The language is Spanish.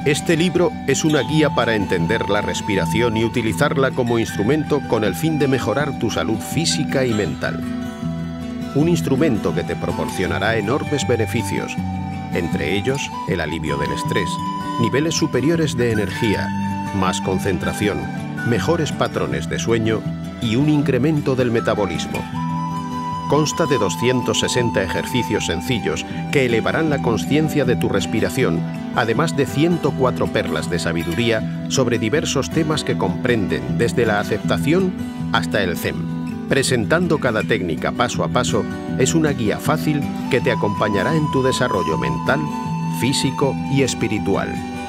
Este libro es una guía para entender la respiración y utilizarla como instrumento con el fin de mejorar tu salud física y mental. Un instrumento que te proporcionará enormes beneficios, entre ellos el alivio del estrés, niveles superiores de energía, más concentración, mejores patrones de sueño y un incremento del metabolismo. Consta de 260 ejercicios sencillos que elevarán la consciencia de tu respiración, además de 104 perlas de sabiduría sobre diversos temas que comprenden desde la aceptación hasta el Zen. Presentando cada técnica paso a paso, es una guía fácil que te acompañará en tu desarrollo mental, físico y espiritual.